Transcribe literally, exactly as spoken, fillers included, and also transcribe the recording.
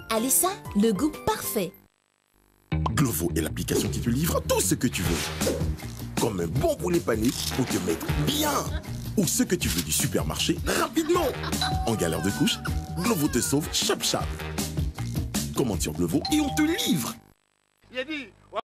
Alessa, le goût parfait. Glovo est l'application qui te livre tout ce que tu veux. Comme un bon poulet pané pour te mettre bien. Ou ce que tu veux du supermarché rapidement. En galère de couche, Glovo te sauve chap chap. Commande sur Glovo et on te livre.